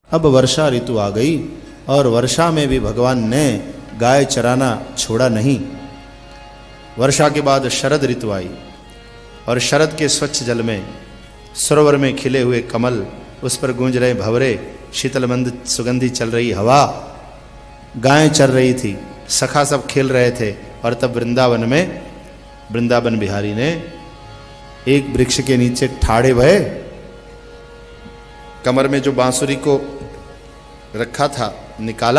अब वर्षा ऋतु आ गई और वर्षा में भी भगवान ने गाय चराना छोड़ा नहीं। वर्षा के बाद शरद ऋतु आई और शरद के स्वच्छ जल में सरोवर में खिले हुए कमल, उस पर गूंज रहे भंवरे, शीतल मंद सुगंधी चल रही हवा, गायें चर रही थी, सखा सब खेल रहे थे। और तब वृंदावन में वृंदावन बिहारी ने एक वृक्ष के नीचे ठाड़े भये, कमर में जो बांसुरी को रखा था निकाला।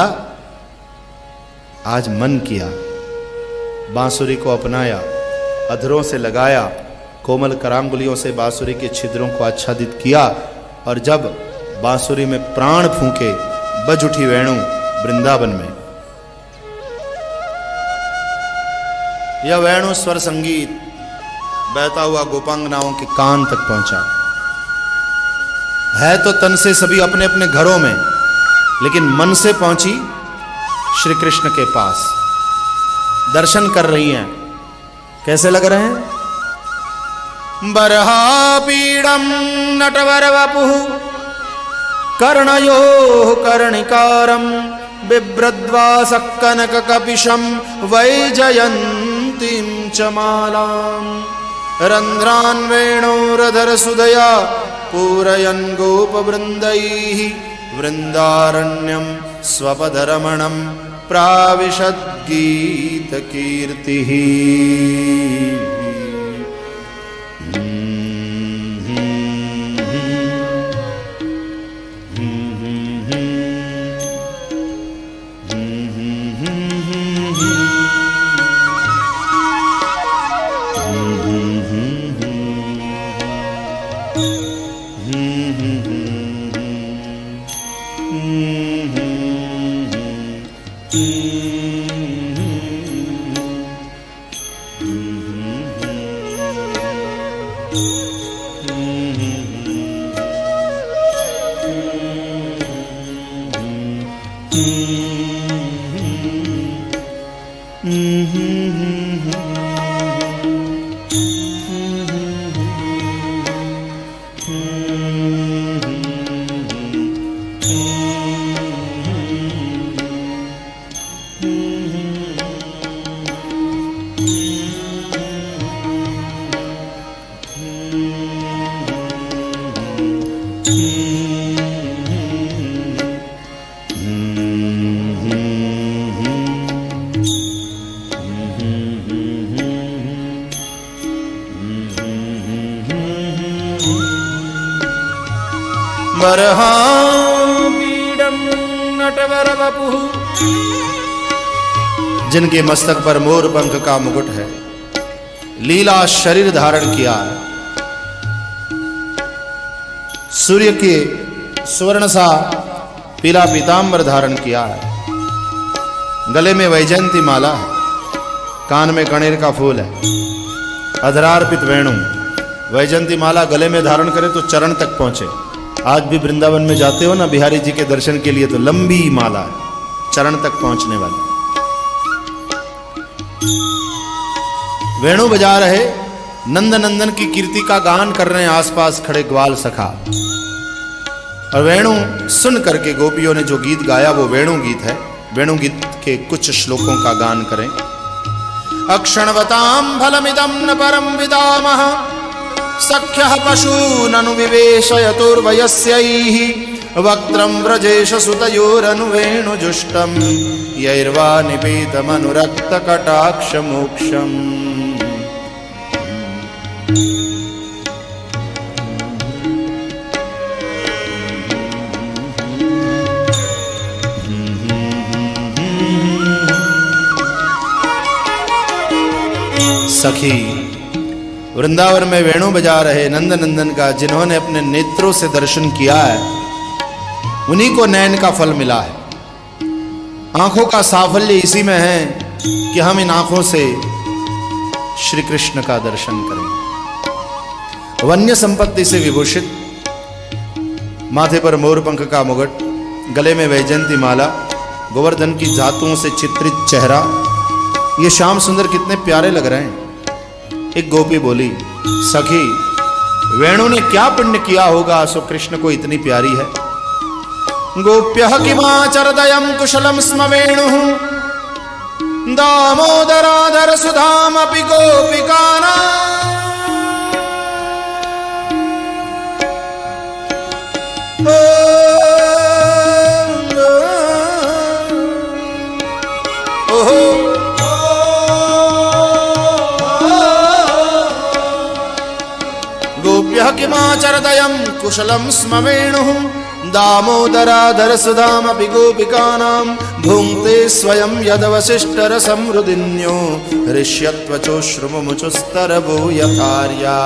आज मन किया, बांसुरी को अपनाया, अधरों से लगाया, कोमल करांगुलियों से बांसुरी के छिद्रों को आच्छादित किया। और जब बांसुरी में प्राण फूंके बज उठी वेणु वृंदावन में। यह वेणु स्वर संगीत बहता हुआ गोपांगनाओं के कान तक पहुंचा। है तो तन से सभी अपने अपने घरों में, लेकिन मन से पहुंची श्री कृष्ण के पास। दर्शन कर रही हैं, कैसे लग रहे हैं? बरहा पीड़म नटवर वपुः कर्णयोः कर्णिकारं बिभ्रद्वासः कनककपिशं वैजयन्तीं च मालाम् रन्ध्रान् वेणोरधरसुधया पूरयन् गोपवृन्दैः वृन्दारण्यं स्वपदरमणं प्राविशद्गीतकीर्तिः। जिनके मस्तक पर मोर पंख का मुकुट है, लीला शरीर धारण किया है, सूर्य के स्वर्ण सा पीला पीतांबर धारण किया है, गले में वैजयंती माला है, कान में कणेर का फूल है, अधरार्पित वेणु। वैजयंती माला गले में धारण करे तो चरण तक पहुंचे। आज भी वृंदावन में जाते हो ना बिहारी जी के दर्शन के लिए, तो लंबी माला है, चरण तक पहुंचने वाली। वेणु बजा रहे, नंद नंदन की कीर्ति का गान कर रहे हैं आसपास खड़े ग्वाल सखा। और वेणु सुन करके गोपियों ने जो गीत गाया वो वेणु गीत है। वेणु गीत के कुछ श्लोकों का गान करें। अक्षणवतां फलमिदं न परं विदामः सख्यः पशूननुविवेशयतुर्वयस्यैः वक्त्रं व्रजेश सुतयोरनुवेणुजुष्टं यैर्वा निपीतमनुरक्तकटाक्षमोक्षम्। सखी वृंदावन में वेणु बजा रहे नंद नंदन का, जिन्होंने अपने नेत्रों से दर्शन किया है, उन्हीं को नयन का फल मिला है। आंखों का साफल्य इसी में है कि हम इन आंखों से श्री कृष्ण का दर्शन करें। वन्य संपत्ति से विभूषित, माथे पर मोरपंख का मुकुट, गले में वैजयंती माला, गोवर्धन की धातुओं से चित्रित चेहरा, ये श्याम सुंदर कितने प्यारे लग रहे हैं। एक गोपी बोली, सखी वेणु ने क्या पुण्य किया होगा सो कृष्ण को इतनी प्यारी है। गोप्यः किमाचरदयं कुशलं स्म वेणुः दामोदराधर सुधामपि गोपिकानाम् गोप्यः किमाचरदयं कुशलं स्म वेणुः दामोदराधर सुधामपि गोपिकानां भुङ्क्ते स्वयं यदवशिष्टरसं हृदिन्यो हृष्यत्वचोश्रुमुचुस्तरवो यथार्या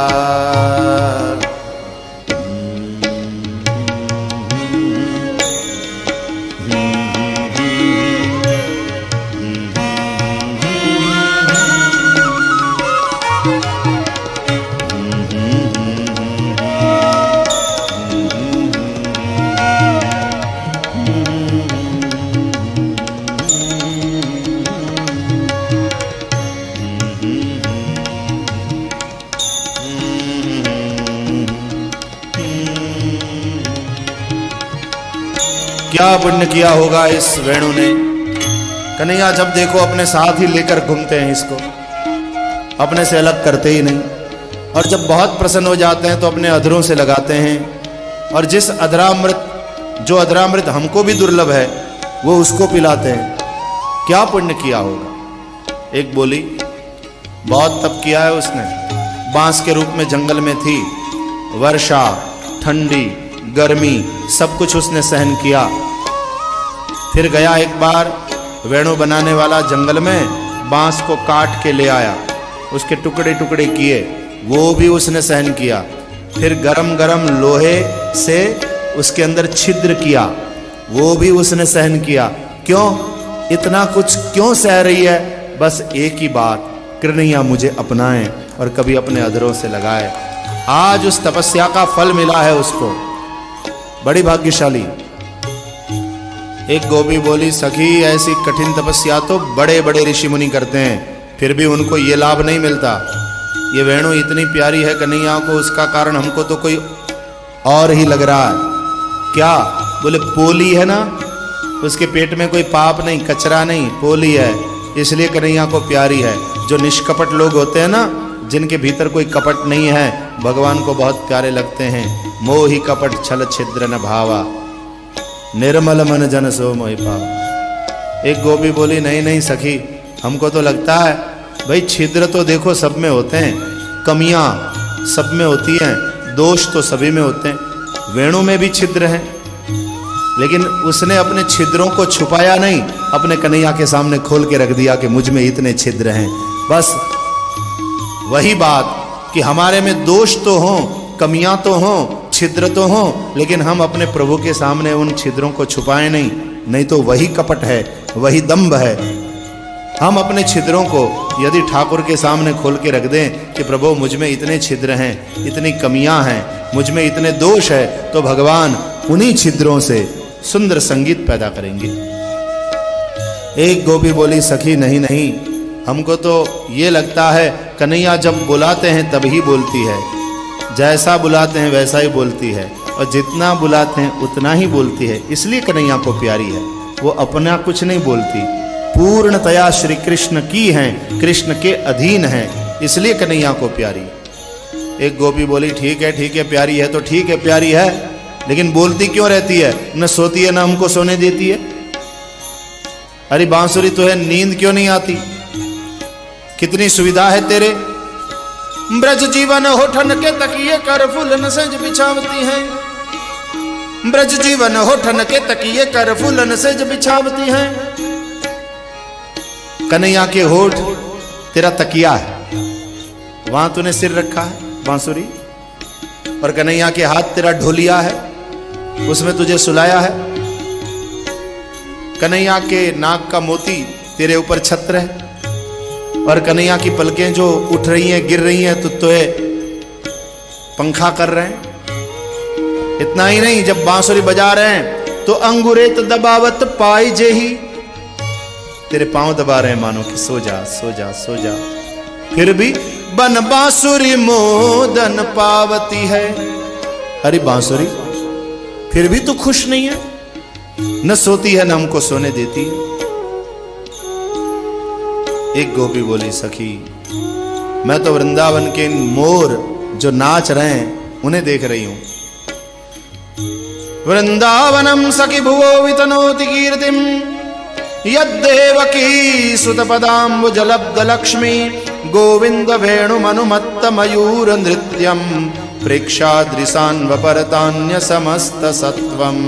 क्या पुण्य किया होगा इस वेणु ने। कन्हैया जब देखो अपने साथ ही लेकर घूमते हैं, इसको अपने से अलग करते ही नहीं। और जब बहुत प्रसन्न हो जाते हैं तो अपने अधरों से लगाते हैं, और जिस अधरामृत जो अधरामृत हमको भी दुर्लभ है वो उसको पिलाते हैं। क्या पुण्य किया होगा। एक बोली बहुत तप किया है उसने। बांस के रूप में जंगल में थी, वर्षा ठंडी गर्मी सब कुछ उसने सहन किया। फिर गया एक बार वेणु बनाने वाला जंगल में, बांस को काट के ले आया, उसके टुकड़े टुकड़े किए, वो भी उसने सहन किया। फिर गरम गरम लोहे से उसके अंदर छिद्र किया, वो भी उसने सहन किया। क्यों इतना कुछ क्यों सह रही है। बस एक ही बात, कन्हैया मुझे अपनाएं और कभी अपने अधरों से लगाए। आज उस तपस्या का फल मिला है उसको, बड़ी भाग्यशाली। एक गोपी बोली सखी ऐसी कठिन तपस्या तो बड़े बड़े ऋषि मुनि करते हैं, फिर भी उनको ये लाभ नहीं मिलता। ये वेणु इतनी प्यारी है कन्हैया को, उसका कारण हमको तो कोई और ही लग रहा है। क्या बोले पोली है ना, उसके पेट में कोई पाप नहीं, कचरा नहीं, पोली है, इसलिए कन्हैया को प्यारी है। जो निष्कपट लोग होते हैं ना, जिनके भीतर कोई कपट नहीं है, भगवान को बहुत प्यारे लगते हैं। मोहि कपट छल छिद्र न भावा, निर्मल मन जन सो मोहि पावा। एक गोपी बोली नहीं नहीं सखी, हमको तो लगता है भाई छिद्र तो देखो सब में होते हैं, कमियां सब में होती हैं, दोष तो सभी में होते हैं। वेणु में भी छिद्र हैं, लेकिन उसने अपने छिद्रों को छुपाया नहीं, अपने कन्हैया के सामने खोल के रख दिया कि मुझ में इतने छिद्र हैं। बस वही बात कि हमारे में दोष तो हों, कमियां तो हों, छिद्र तो हों, लेकिन हम अपने प्रभु के सामने उन छिद्रों को छुपाएं नहीं तो वही कपट है, वही दंभ है। हम अपने छिद्रों को यदि ठाकुर के सामने खोल के रख दें कि प्रभु मुझ में इतने छिद्र हैं, इतनी कमियां हैं, मुझ में इतने दोष है, तो भगवान उन्हीं छिद्रों से सुंदर संगीत पैदा करेंगे। एक गोपी बोली सखी नहीं नहीं, हमको तो ये लगता है कन्हैया जब बुलाते हैं तभी बोलती है, जैसा बुलाते हैं वैसा ही बोलती है, और जितना बुलाते हैं उतना ही बोलती है, इसलिए कन्हैया को प्यारी है। वो अपना कुछ नहीं बोलती, पूर्णतया श्री कृष्ण की हैं, कृष्ण के अधीन हैं, इसलिए कन्हैया को प्यारी। एक गोपी बोली ठीक है प्यारी है तो ठीक है प्यारी है, लेकिन बोलती क्यों रहती है, न सोती है न हमको सोने देती है। अरे बांसुरी तो है, नींद क्यों नहीं आती, कितनी सुविधा है तेरे। ब्रज जीवन होठन के तकिए कर फूलन सेज बिछावती हैं, ब्रज जीवन होठन के तकिए कर फूलन सेज बिछावती हैं। कन्हैया के होठ तेरा तकिया है, वहां तूने सिर रखा है बांसुरी, और कन्हैया के हाथ तेरा ढोलिया है, उसमें तुझे सुलाया है। कन्हैया के नाक का मोती तेरे ऊपर छत्र है, और कन्हैया की पलकें जो उठ रही हैं गिर रही हैं तो तोहे पंखा कर रहे हैं। इतना ही नहीं, जब बांसुरी बजा रहे हैं तो अंगुरेत दबावत पाई जेही, तेरे पांव दबा रहे हैं मानो कि सो जा सो जा सो जा, फिर भी बन बांसुरी मोदन पावती है। अरे बांसुरी फिर भी तू खुश नहीं है, न सोती है न हमको सोने देती है। एक गोपी बोली, सखी मैं तो वृंदावन के मोर जो नाच रहे हैं उन्हें देख रही हूं। वृंदावनम सखी भुवो वितनोति कीर्तिम यद्देवकी सुतपदाम्बुजलब्ध लक्ष्मी गोविंद वेणुमनुमत्त मयूर नृत्यम प्रेक्षादृशान्वपरतान्य समस्त सत्वम।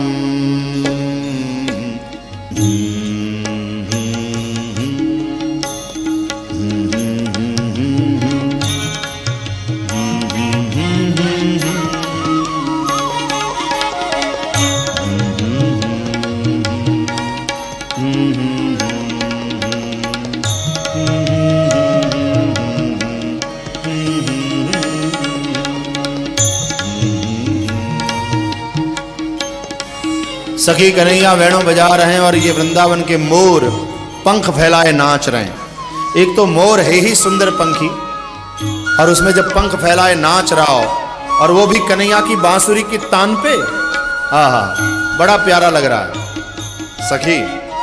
सखी कन्हैया वेणु बजा रहे हैं और ये वृंदावन के मोर पंख फैलाए नाच रहे हैं। एक तो मोर है ही सुंदर पंखी, और उसमें जब पंख फैलाए नाच रहा हो और वो भी कन्हैया की बांसुरी की तान पे, आहा बड़ा प्यारा लग रहा है। सखी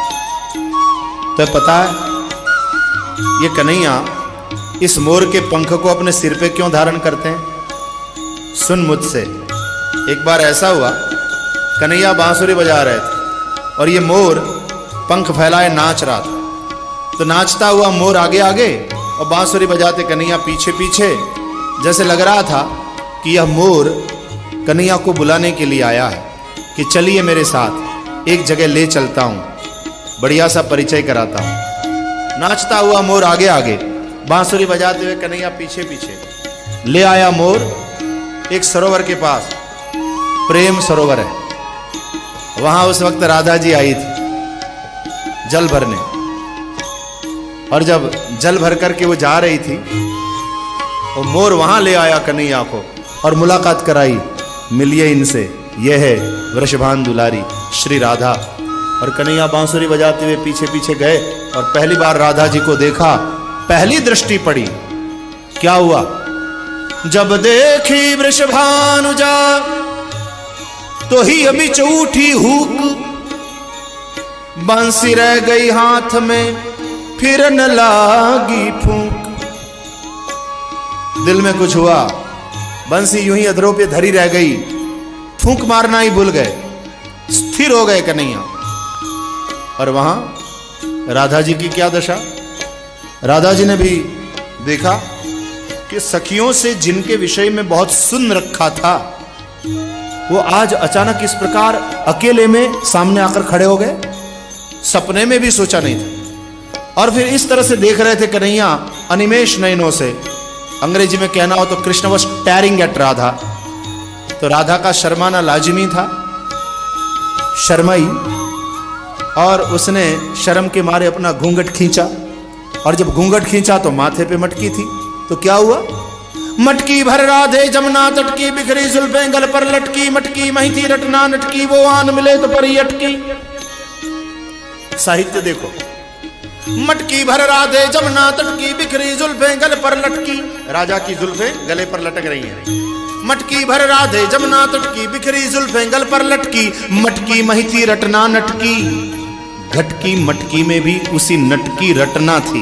तो पता है ये कन्हैया इस मोर के पंख को अपने सिर पे क्यों धारण करते हैं? सुन मुझसे। एक बार ऐसा हुआ, कन्हैया बांसुरी बजा रहे थे और ये मोर पंख फैलाए नाच रहा था। तो नाचता हुआ मोर आगे आगे और बांसुरी बजाते कन्हैया पीछे पीछे। जैसे लग रहा था कि यह मोर कन्हैया को बुलाने के लिए आया है कि चलिए मेरे साथ एक जगह ले चलता हूँ, बढ़िया सा परिचय कराता हूँ। नाचता हुआ मोर आगे आगे, बांसुरी बजाते हुए कन्हैया पीछे पीछे। ले आया मोर एक सरोवर के पास, प्रेम सरोवर है। वहां उस वक्त राधा जी आई थी जल भरने, और जब जल भर करके वो जा रही थी वो मोर वहां ले आया कन्हैया को और मुलाकात कराई, मिलिए इनसे, यह है वृषभान दुलारी श्री राधा। और कन्हैया बांसुरी बजाते हुए पीछे पीछे गए और पहली बार राधा जी को देखा। पहली दृष्टि पड़ी, क्या हुआ? जब देखी वृषभानुजा तो ही अभी चौठी हुक, बंसी रह गई हाथ में फिर न लागी फूंक। दिल में कुछ हुआ, बंसी यूं ही अधरों पे धरी रह गई, फूंक मारना ही भूल गए, स्थिर हो गए कन्हैया। और वहां राधा जी की क्या दशा? राधा जी ने भी देखा कि सखियों से जिनके विषय में बहुत सुन रखा था वो आज अचानक इस प्रकार अकेले में सामने आकर खड़े हो गए, सपने में भी सोचा नहीं था। और फिर इस तरह से देख रहे थे कन्हैया अनिमेष नयनों से। अंग्रेजी में कहना हो तो Krishna was staring at Radha. तो राधा का शर्माना लाजिमी था, शर्माई, और उसने शर्म के मारे अपना घूंघट खींचा। और जब घूंघट खींचा तो माथे पे मटकी थी। तो क्या हुआ? मटकी भर राधे जमुना तटकी, बिखरी जुल्फें गल पर लटकी, मटकी मही थी रटना नटकी, वो आन मिले तो परी अटकी। साहित्य देखो, मटकी भर राधे जमुना तटकी, बिखरी जुल्फें गल पर लटकी, राजा की जुल्फें गले पर लटक रही हैं। मटकी भर राधे जमुना तटकी, बिखरी जुल्फें गल पर लटकी, मटकी मही थी रटना नटकी। घटकी मटकी में भी उसी नटकी रटना थी,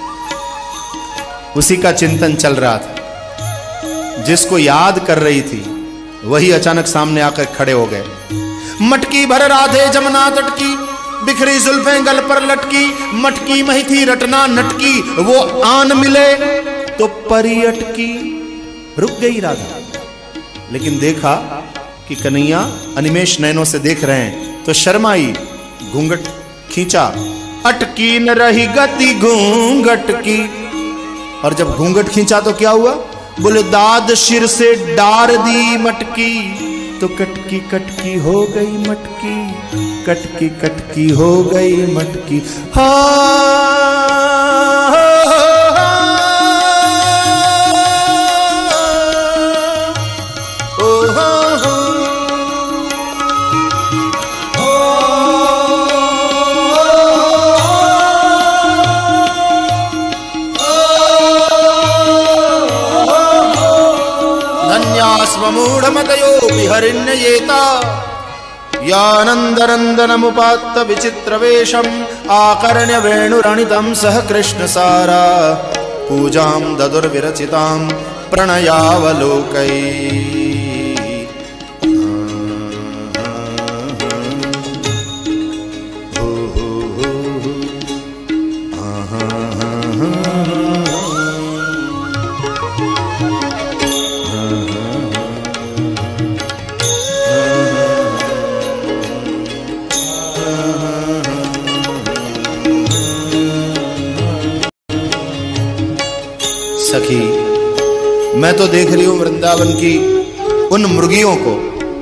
उसी का चिंतन चल रहा था। जिसको याद कर रही थी वही अचानक सामने आकर खड़े हो गए। मटकी भर राधे जमुना तटकी, बिखरी जुल्फें गल पर लटकी, मटकी मही थी रटना नटकी, वो आन मिले तो परी अटकी। रुक गई राधा, लेकिन देखा कि कन्हैया अनिमेष नयनों से देख रहे हैं तो शर्माई, घूंघट खींचा। अटकी न रही गति घूंघट की, और जब घूंघट खींचा तो क्या हुआ? बोले दाद सिर से डार दी मटकी, तो कटकी कटकी हो गई मटकी, कटकी कटकी हो गई मटकी। मूढ़मतयो विहरिण्ययेता यानन्दनन्दनमुपात्त विचित्रवेशम् आकर्ण्य वेणुरणितं सह कृष्णसारा पूजां ददुर्विरचितां प्रणयावलोकै। सखी, मैं तो देख रही हूं वृंदावन की उन मुर्गियों को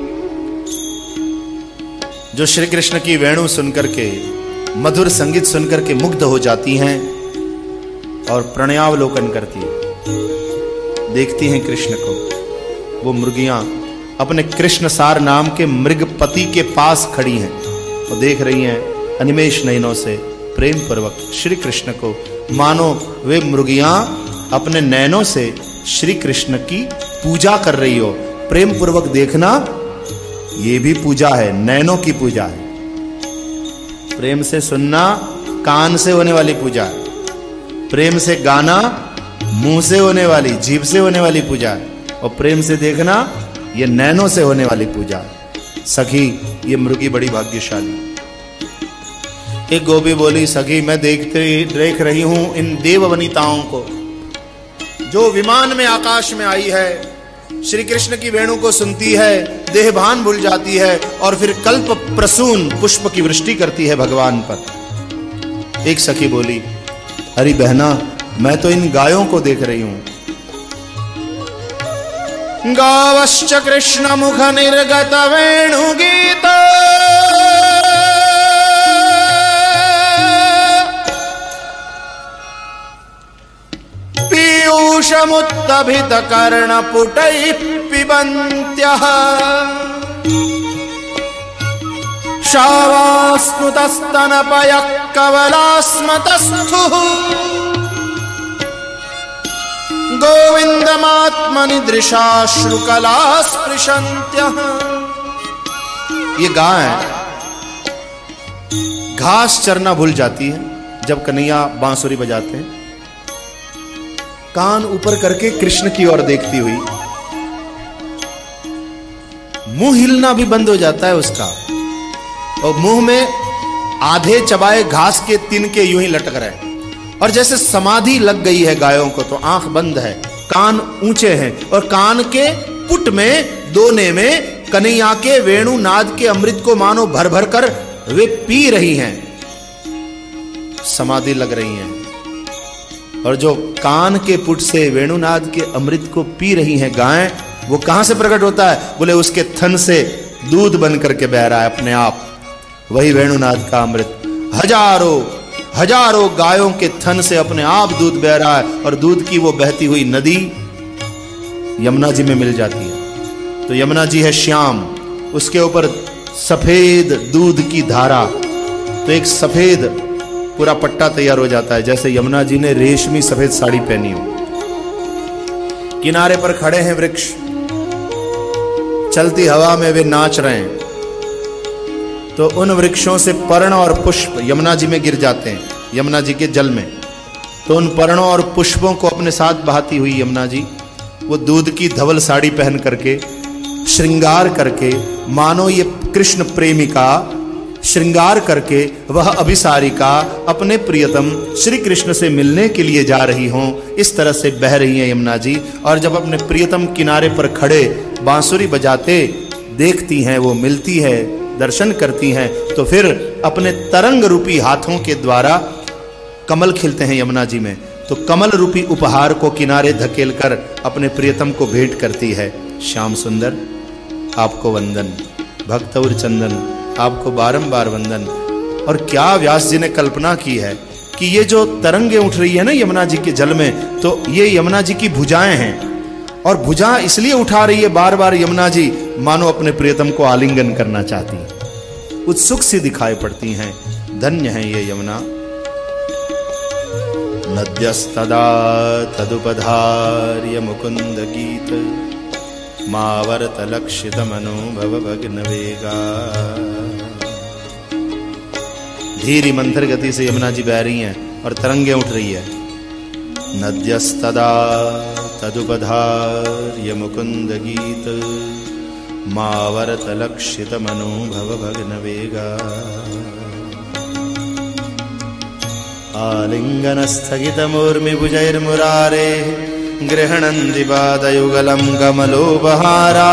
जो श्री कृष्ण की वेणु सुनकर के, मधुर संगीत सुनकर के मुग्ध हो जाती हैं और प्रणयावलोकन करती हैं, देखती हैं कृष्ण को। वो मुर्गियां अपने कृष्ण सार नाम के मृगपति के पास खड़ी हैं और देख रही हैं अनिमेष नयनों से प्रेम पूर्वक श्री कृष्ण को, मानो वे मुर्गियां अपने नैनों से श्री कृष्ण की पूजा कर रही हो। प्रेम पूर्वक देखना, ये भी पूजा है, नैनों की पूजा है। प्रेम से सुनना कान से होने वाली पूजा है, प्रेम से गाना मुंह से होने वाली, जीभ से होने वाली पूजा है, और प्रेम से देखना ये नैनों से होने वाली पूजा है। सखी, ये मुर्गी बड़ी भाग्यशाली। एक गोपी बोली, सखी मैं देख रही हूं इन देव वनिताओं को जो विमान में आकाश में आई है, श्री कृष्ण की वेणु को सुनती है, देहभान भूल जाती है और फिर कल्प प्रसून पुष्प की वृष्टि करती है भगवान पर। एक सखी बोली, अरे बहना, मैं तो इन गायों को देख रही हूं। गावश्च कृष्ण मुख निर्गत वेणु गीत पीयूषमुत्तभित कर्णपुटैः पिबन्त्यः शावास्नुतस्तनपयः कवलास्मतस्थुः गोविन्दमात्मनि दृशाश्रुकला स्पृशन्त्यः। ये गाय घास चरना भूल जाती है जब कन्हैया बांसुरी बजाते हैं, कान ऊपर करके कृष्ण की ओर देखती हुई, मुंह हिलना भी बंद हो जाता है उसका, और मुंह में आधे चबाए घास के तिनके यूं ही लटक रहे, और जैसे समाधि लग गई है गायों को। तो आंख बंद है, कान ऊंचे हैं, और कान के पुट में दोने में कन्हैया के वेणुनाद के अमृत को मानो भर भर कर वे पी रही हैं, समाधि लग रही हैं। और जो कान के पुट से वेणुनाद के अमृत को पी रही हैं गायें, वो कहां से प्रकट होता है? बोले उसके थन से दूध बन करके बह रहा है अपने आप, वही वेणुनाद का अमृत। हजारों हजारों गायों के थन से अपने आप दूध बह रहा है, और दूध की वो बहती हुई नदी यमुना जी में मिल जाती है। तो यमुना जी है श्याम, उसके ऊपर सफेद दूध की धारा, तो एक सफेद पूरा पट्टा तैयार हो जाता है, जैसे यमुना जी ने रेशमी सफेद साड़ी पहनी हो। किनारे पर खड़े हैं वृक्ष, चलती हवा में वे नाच रहे हैं, तो उन वृक्षों से पर्ण और पुष्प यमुना जी में गिर जाते हैं, यमुना जी के जल में। तो उन पर्णों और पुष्पों को अपने साथ बहाती हुई यमुना जी, वो दूध की धवल साड़ी पहन करके, श्रृंगार करके, मानो ये कृष्ण प्रेमिका श्रृंगार करके वह अभिसारिका अपने प्रियतम श्री कृष्ण से मिलने के लिए जा रही हों, इस तरह से बह रही हैं यमुना जी। और जब अपने प्रियतम किनारे पर खड़े बांसुरी बजाते देखती हैं, वो मिलती है, दर्शन करती हैं, तो फिर अपने तरंग रूपी हाथों के द्वारा कमल खिलते हैं यमुना जी में, तो कमल रूपी उपहार को किनारे धकेल कर अपने प्रियतम को भेंट करती है। श्याम सुंदर, आपको वंदन, भक्त और चंदन, आपको बारंबार वंदन। और क्या व्यास जी ने कल्पना की है कि ये जो तरंगे उठ रही है ना यमुना जी के जल में, तो ये यमुना जी की भुजाएं हैं, और भुजा इसलिए उठा रही है बार बार यमुना जी, मानो अपने प्रियतम को आलिंगन करना चाहती हैं, उत्सुक सी दिखाई पड़ती हैं। धन्य है ये यमुना। नद्यस्तदा तदुपधार्य मुकुंद गीत मावर्त लक्षित मनोभव भग्न वेगा। धीरे मंथर गति से यमुना जी बह रही हैं और तरंगे उठ रही है। नद्यस्तदा तदुपधार्य मुकुंद गीत मावर्त लक्षित मनोभव भग्न वेगा आलिंगन स्थगित मूर्मि भुजैर्मुरारे गृहणन्ति पादयुगलं कमलोपहारा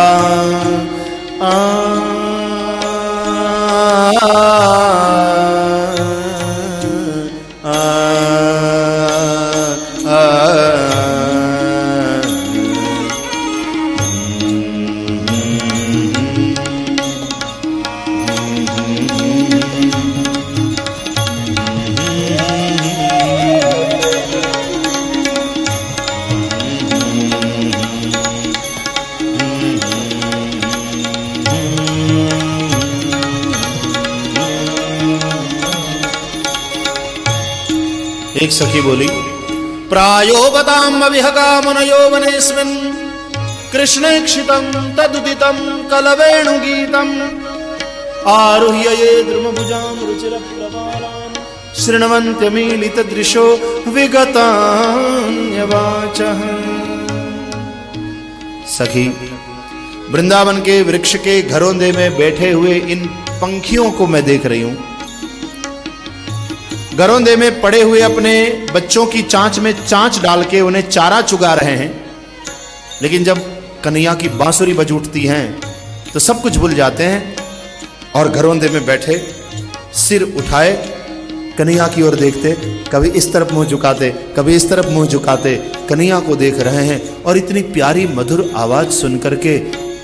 एक सखी बोली, प्रायो बताम विहगा मुनयो वनेस्मिन् कृष्णेक्षितं तदुदितं कलवेणु गीतम् आरुह्य ये द्रुमभुजां रुचिरप्रवालान् शृण्वन्त्यमीलितदृशो विगतान्यवाचः। सखी, वृंदावन के वृक्ष के घरोंदे में बैठे हुए इन पंखियों को मैं देख रही हूं। घरोंदे में पड़े हुए अपने बच्चों की चांच में चांच डाल के उन्हें चारा चुगा रहे हैं, लेकिन जब कन्हैया की बांसुरी बज उठती है तो सब कुछ भूल जाते हैं और घरोंदे में बैठे सिर उठाए कन्हैया की ओर देखते, कभी इस तरफ मुंह झुकाते, कभी इस तरफ मुंह झुकाते कन्हैया को देख रहे हैं। और इतनी प्यारी मधुर आवाज सुनकर के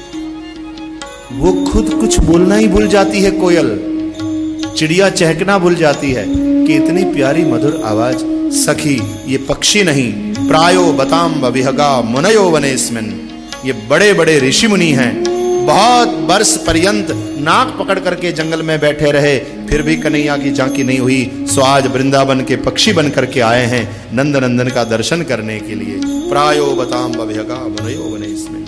वो खुद कुछ बोलना ही भूल जाती है। कोयल, चिड़िया चहकना भूल जाती है कि इतनी प्यारी मधुर आवाज। सखी, ये पक्षी नहीं, प्रायो बताम विहगा मुनयो वनेस्मिन्, ये बड़े बड़े ऋषि मुनि हैं। बहुत वर्ष पर्यंत नाक पकड़ करके जंगल में बैठे रहे, फिर भी कन्हैया की झांकी नहीं हुई। सो आज वृंदावन के पक्षी बन करके आए हैं नंद नंदन का दर्शन करने के लिए। प्रायो बताम विहगा मुनयो वनेस्मिन्।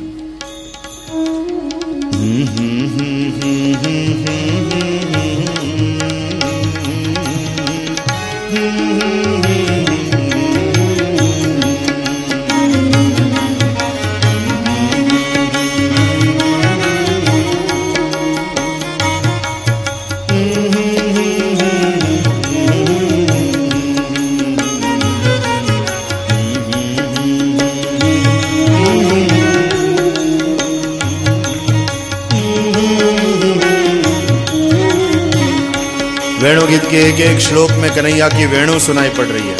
वेणु गीत के एक एक श्लोक में कन्हैया की वेणु सुनाई पड़ रही है।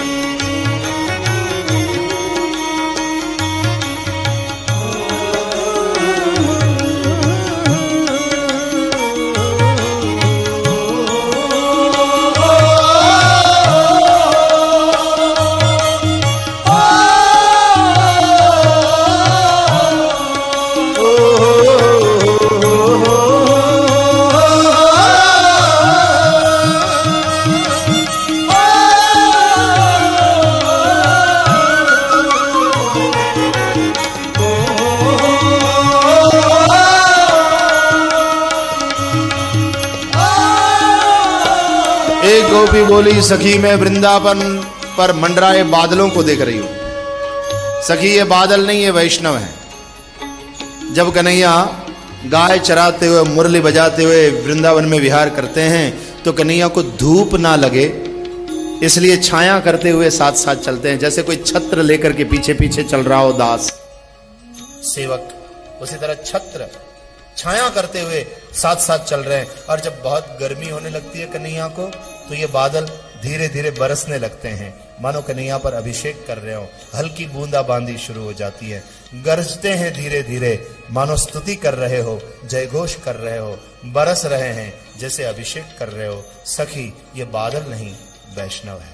गोपी बोली, सखी मैं वृंदावन पर मंडराए बादलों को देख रही हूं। सखी, ये बादल नहीं, ये वैष्णव है। जब कन्हैया गाय चराते हुए मुरली बजाते हुए वृंदावन में विहार करते हैं तो कन्हैया को धूप ना लगे इसलिए छाया करते हुए साथ साथ चलते हैं, जैसे कोई छत्र लेकर के पीछे पीछे चल रहा हो दास सेवक, उसी तरह छत्र छाया करते हुए साथ साथ चल रहे हैं। और जब बहुत गर्मी होने लगती है कन्हैया को तो ये बादल धीरे धीरे बरसने लगते हैं, मानो कन्हैया पर अभिषेक कर रहे हो। हल्की बूंदाबांदी शुरू हो जाती है, गरजते हैं धीरे धीरे, मानो स्तुति कर रहे हो, जयघोष कर रहे हो, बरस रहे हैं जैसे अभिषेक कर रहे हो। सखी, ये बादल नहीं, वैष्णव है।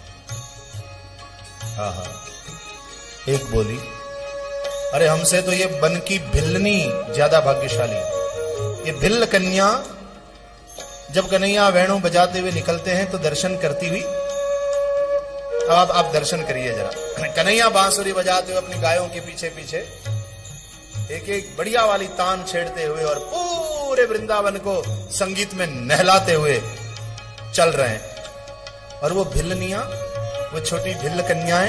आहा। एक बोली, अरे हमसे तो ये बन की भिल्लनी ज्यादा भाग्यशाली। ये भिल्ल कन्या जब कन्हैया वेणु बजाते हुए निकलते हैं तो दर्शन करती हुई, अब आप दर्शन करिए जरा। कन्हैया बांसुरी बजाते हुए अपनी गायों के पीछे पीछे एक एक बढ़िया वाली तान छेड़ते हुए और पूरे वृंदावन को संगीत में नहलाते हुए चल रहे हैं। और वो भिल्लनियां, वो छोटी भिल्ल कन्याएं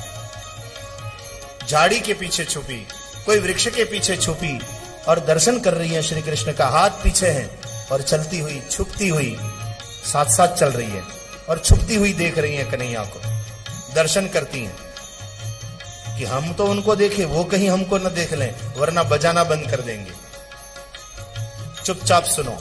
झाड़ी के पीछे छुपी, कोई वृक्ष के पीछे छुपी और दर्शन कर रही है श्री कृष्ण का। हाथ पीछे है और चलती हुई, छुपती हुई, साथ साथ चल रही है और छुपती हुई देख रही है कन्हैया को, दर्शन करती हैं कि हम तो उनको देखें, वो कहीं हमको न देख लें, वरना बजाना बंद कर देंगे, चुपचाप सुनो।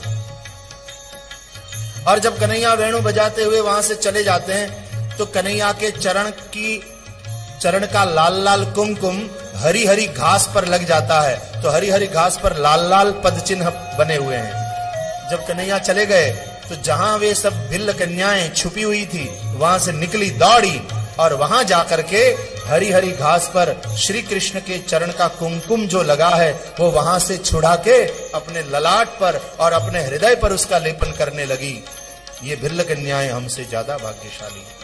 और जब कन्हैया वेणु बजाते हुए वहां से चले जाते हैं तो कन्हैया के चरण का लाल लाल कुमकुम हरी हरी घास पर लग जाता है, तो हरी हरी घास पर लाल लाल पद चिन्ह बने हुए हैं। जब कन्हैया चले गए तो जहां वे सब भिल्ल कन्याएं छुपी हुई थी वहां से निकली, दौड़ी और वहां जाकर के हरी हरी घास पर श्री कृष्ण के चरण का कुमकुम जो लगा है वो वहां से छुड़ा के अपने ललाट पर और अपने हृदय पर उसका लेपन करने लगी। ये भिल्ल कन्याएं हमसे ज्यादा भाग्यशाली हैं।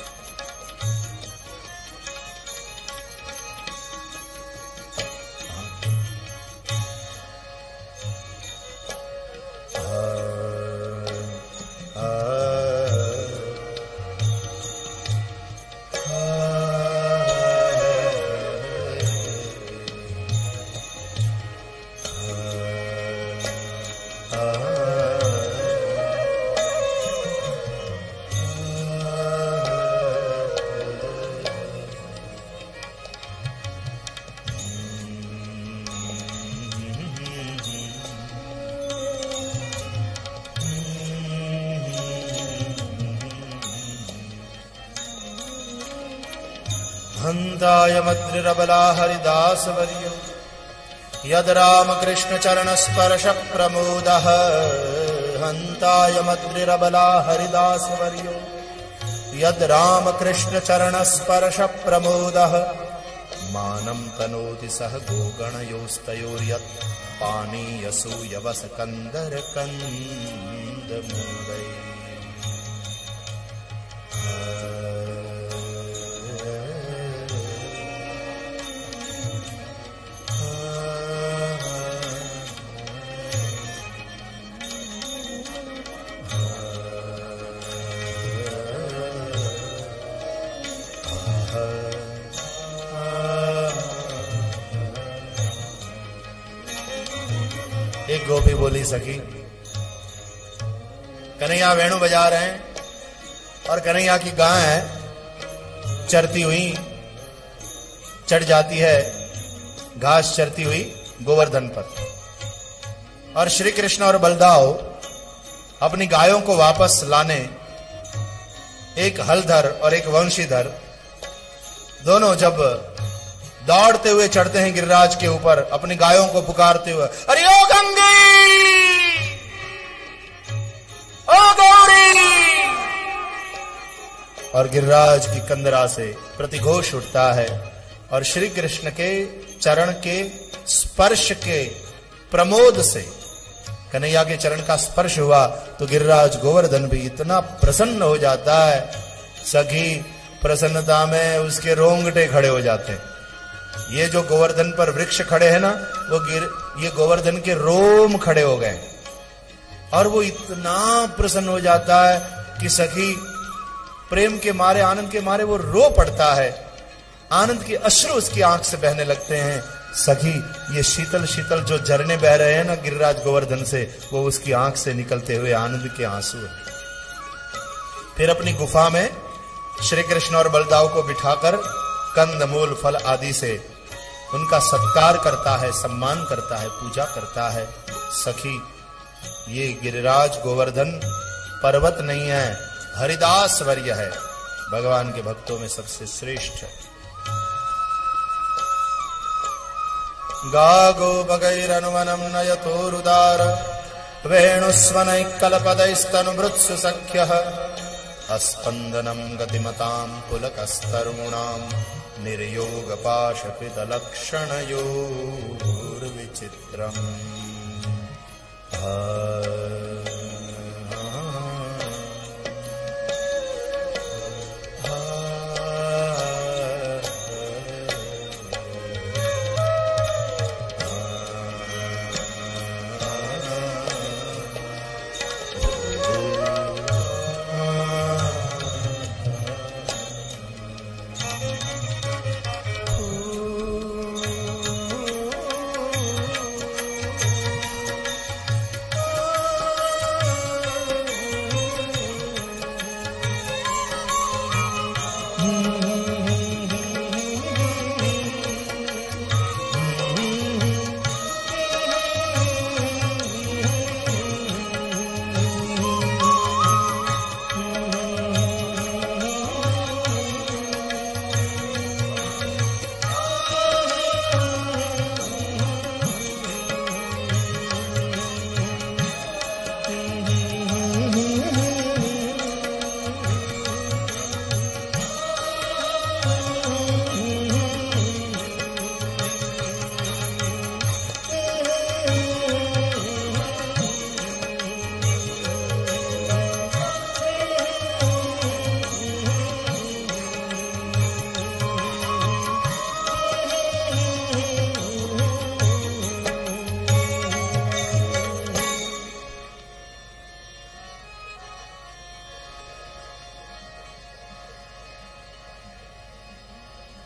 हंतायमद्रिरबला हरिदास वर्यो यद रामकृष्ण चरण स्पर्श प्रमोदः। हंतायमद्रिरबला हरिदास वर्यो यद रामकृष्ण चरण स्पर्श प्रमोदः। मानं तनोति सह गोगणयोस्तयोर्यत् पानीयसूयवस कंदर कंदमूलै। एक गोपी बोली, सखी कन्हैया वेणु बजा रहे हैं और कन्हैया की गाय है चरती हुई चढ़ जाती है घास चरती हुई गोवर्धन पर, और श्री कृष्ण और बलदाव अपनी गायों को वापस लाने एक हलधर और एक वंशीधर दोनों जब दौड़ते हुए चढ़ते हैं गिरिराज के ऊपर अपनी गायों को पुकारते हुए, अरे ओ गंगे, ओ गौरी। और गिरिराज की कंदरा से प्रतिघोष उठता है और श्री कृष्ण के चरण के स्पर्श के प्रमोद से कन्हैया के चरण का स्पर्श हुआ तो गिरिराज गोवर्धन भी इतना प्रसन्न हो जाता है, सखी प्रसन्नता में उसके रोंगटे खड़े हो जाते हैं। ये जो गोवर्धन पर वृक्ष खड़े हैं ना, वो ये गोवर्धन के रोम खड़े हो गए और वो इतना प्रसन्न हो जाता है कि सखी प्रेम के मारे, आनंद के मारे वो रो पड़ता है, आनंद के अश्रु उसकी आंख से बहने लगते हैं। सखी ये शीतल शीतल जो झरने बह रहे हैं ना गिरिराज गोवर्धन से, वो उसकी आंख से निकलते हुए आनंद के आंसू है। फिर अपनी गुफा में श्री कृष्ण और बलदाव को बिठाकर कंद मूल फल आदि से उनका सत्कार करता है, सम्मान करता है, पूजा करता है। सखी ये गिरिराज गोवर्धन पर्वत नहीं है, हरिदास वर्य है, भगवान के भक्तों में सबसे श्रेष्ठ है। गागो बगैरनुवनं नयतोरुदार वेणुस्वनैकल्पदैस्तनुभृत्सु सख्यः अस्पन्दनं गतिमतां पुलकस्तरुणां निर्योगपाशकृतलक्षणयोर्विचित्रम्।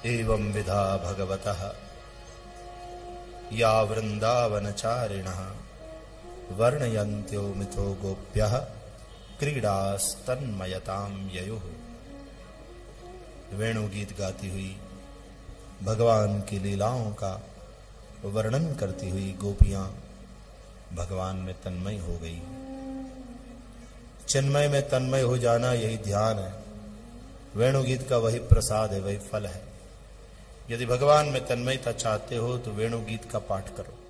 एवं विधा भगवतः या वृंदावनचारिणः वर्णयन्त्यो मिथो गोप्यः क्रीडास्तन्मयतां ययुः। वेणु गीत गाती हुई भगवान की लीलाओं का वर्णन करती हुई गोपियां भगवान में तन्मय हो गई। चिन्मय में तन्मय हो जाना यही ध्यान है। वेणु गीत का वही प्रसाद है, वही फल है। यदि भगवान में तन्मयता चाहते हो तो वेणु गीत का पाठ करो।